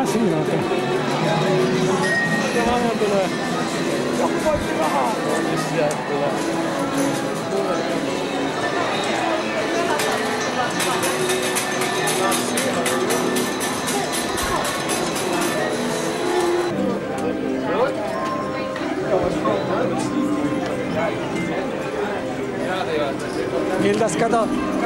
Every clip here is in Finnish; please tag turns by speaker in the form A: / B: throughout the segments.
A: asioita.
B: Rahaa tulee.
A: Joku voitti rahaa.
B: Sieltä tulee.
A: Miltäs kato?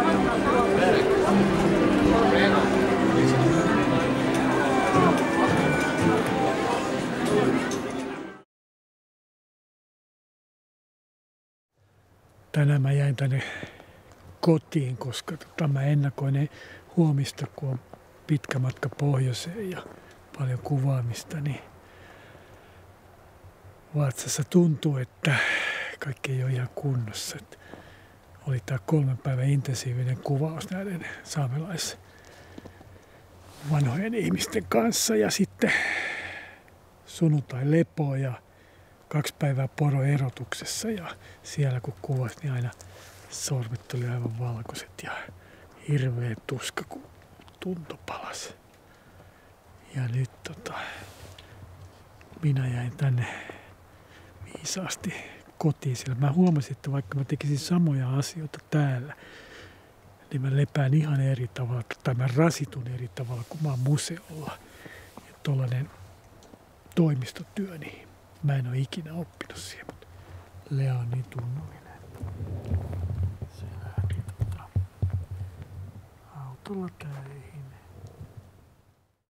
A: Tänään mä jäin tänne kotiin, koska mä ennakoin huomista, kun on pitkä matka pohjoiseen ja paljon kuvaamista, niin vatsassa tuntuu, että kaikki ei ole ihan kunnossa. Että oli tämä 3 päivän intensiivinen kuvaus näiden vanhojen ihmisten kanssa ja sitten sunnuntai lepoa ja 2 päivää poroerotuksessa ja siellä kun kuvasi, niin aina sormet oli aivan valkoiset ja hirveä tuska, kun tunto palasi. Ja nyt minä jäin tänne viisaasti kotiin, sillä mä huomasin, että vaikka mä tekisin samoja asioita täällä, niin mä lepään ihan eri tavalla, tai mä rasitun eri tavalla, kun mä oon museolla. Ja tollainen toimistotyö, niin mä en ole ikinä oppinut siihen, mutta Lea on niin tunnollinen. Se lähti autolla töihin.